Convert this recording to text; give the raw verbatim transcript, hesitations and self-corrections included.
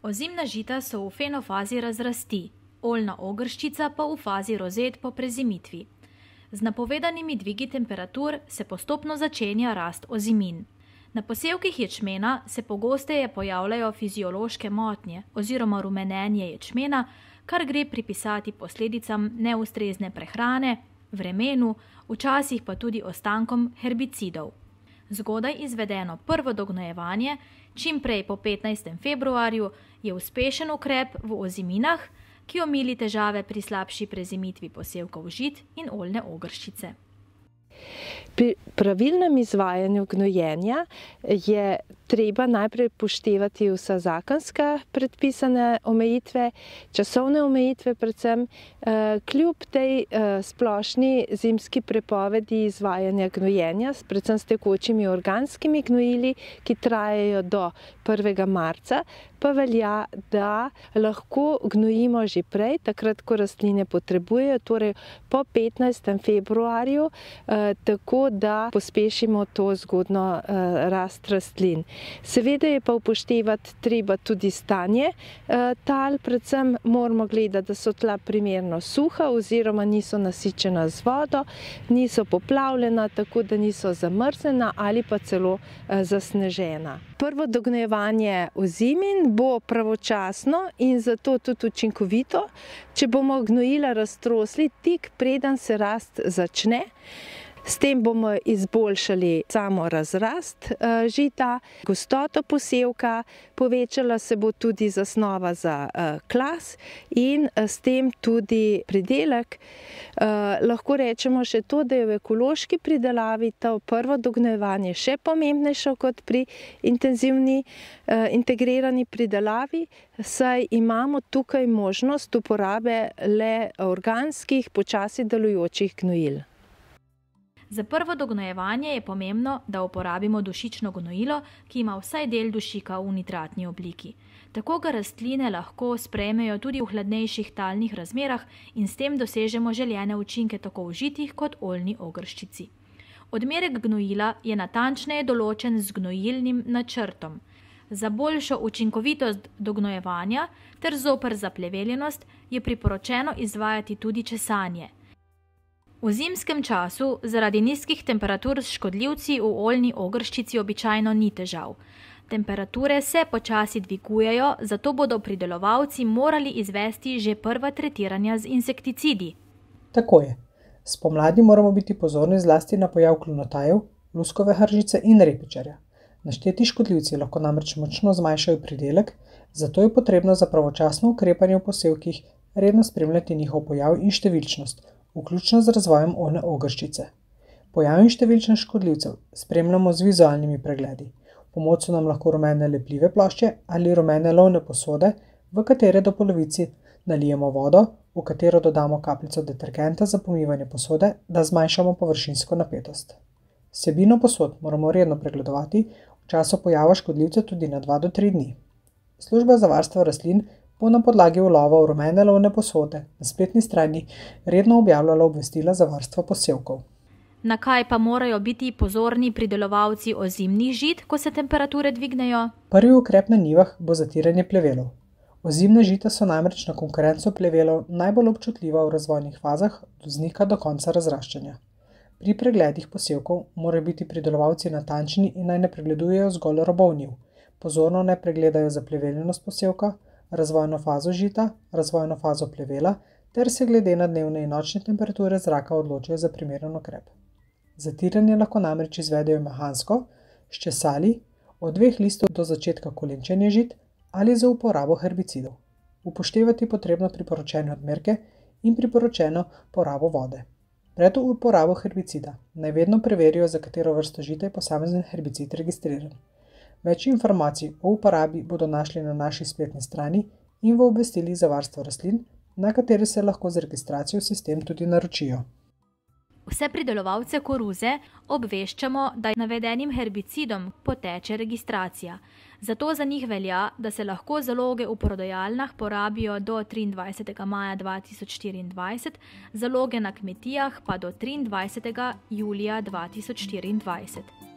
Ozimna žita so v fenofazi razrasti, oljna ogrščica pa v fazi rozet po prezimitvi. Z napovedanimi dvigi temperatur se postopno začenja rast ozimin. Na posevkih ječmena se pogosteje pojavljajo fiziološke motnje oziroma rumenenje ječmena, kar gre pripisati posledicam neustrezne prehrane, vremenu, včasih pa tudi ostankom herbicidov. Zgodaj izvedeno prvo dognojevanje, čim prej po petnajstem februarju, je uspešen ukrep v oziminah, ki omili težave pri slabši prezimitvi posevkov žit in oljne ogrščice. Pri pravilnem izvajanju gnojenja je treba najprej upoštevati vsa zakonska predpisane omejitve, časovne omejitve predvsem, kljub tej splošni zimski prepovedi izvajanja gnojenja, predvsem s tekočimi organskimi gnojili, ki trajajo do prvega marca, pa velja, da lahko gnojimo že prej, takrat, ko rastline potrebujejo, torej po petnajstem februarju, tako da pospešimo to zgodno rast rastlin. Seveda je pa upoštevati treba tudi stanje tal, predvsem moramo gledati, da so tla primerno suha oziroma niso nasičena z vodo, niso poplavljena, tako da niso zamrznjena ali pa celo zasnežena. Prvo dognojevanje ozimin bo pravočasno in zato tudi učinkovito, če bomo gnojila raztrosli tik preden se rast začne. S tem bomo izboljšali samo razrast žita, gostoto posevka, povečala se bo tudi zasnova za klas in s tem tudi pridelek. Lahko rečemo še to, da je v ekološki pridelavi to prvo dognojevanje še pomembnejše kot pri intenzivni integrirani pridelavi, saj imamo tukaj možnost uporabe le organskih, počasi delujočih gnojil. Za prvo dognojevanje je pomembno, da uporabimo dušično gnojilo, ki ima vsaj del dušika v nitratni obliki. Tako ga rastline lahko sprejmejo tudi v hladnejših talnih razmerah in s tem dosežemo željene učinke tako v žitih kot oljni ogrščici. Odmerek gnojila je natančneje določen z gnojilnim načrtom. Za boljšo učinkovitost dognojevanja ter zoper zapleveljenost je priporočeno izvajati tudi česanje. V zimskem času zaradi nizkih temperatur s škodljivci v oljni ogrščici običajno ni težav. Temperature se počasi dvigujejo, zato bodo pridelovalci morali izvesti že prva tretiranja z insekticidi. Tako je. Spomladi moramo biti pozorni zlasti na pojav klonotajev, luskove hržice in repičarja. Našteti škodljivci lahko namreč močno zmanjšajo pridelek, zato je potrebno za pravočasno ukrepanje v posevkih redno spremljati njihov pojav in številčnost, vključno z razvojem oljne ogrščice. Pojav in številčnost škodljivcev spremljamo z vizualnimi pregledi. V pomoč so nam lahko rumene lepljive plošče ali rumene lovne posode, v katere do polovici nalijemo vodo, v katero dodamo kapljico detergenta za pomivanje posode, da zmanjšamo površinsko napetost. Vsebino posod moramo redno pregledovati, v času pojava škodljivcev tudi na dva do tri dni. Služba za varstvo rastlin bo na podlagi ulova v rumene lovne posode na spletni strani redno objavljala obvestila za varstvo posevkov. Na kaj pa morajo biti pozorni pridelovalci ozimnih žit, ko se temperature dvignejo? Prvi ukrep na njivah bo zatiranje plevelov. Ozimna žita so namreč na konkurenco plevelov najbolj občutljiva v razvojnih fazah od vznika do konca razraščanja. Pri pregledih posevkov morajo biti pridelovalci natančni in naj ne pregledujejo zgolj robov njiv. Pozorno naj pregledajo zapleveljenost posevka, razvojno fazo žita, razvojno fazo plevela ter se glede na dnevne in nočne temperature zraka odločijo za primeren ukrep. Zatiranje lahko namreč izvedejo mehansko, s česali, od dveh listov do začetka kolenčenja žit ali za uporabo herbicidov. Upoštevati potrebno priporočene odmerke in priporočeno porabo vode. Pred uporabo herbicida naj vedno preverijo, za katero vrsto žita je posamezen herbicid registriran. Več informacij o uporabi bodo našli na naši spletni strani in v obvestilih za varstvo rastlin, na kateri se lahko z registracijo v sistem tudi naročijo. Vse pridelovalce koruze obveščamo, da navedenim herbicidom poteče registracija. Zato za njih velja, da se lahko zaloge v prodajalnah porabijo do triindvajsetega maja dva tisoč štiriindvajset, zaloge na kmetijah pa do triindvajsetega julija dva tisoč štiriindvajset.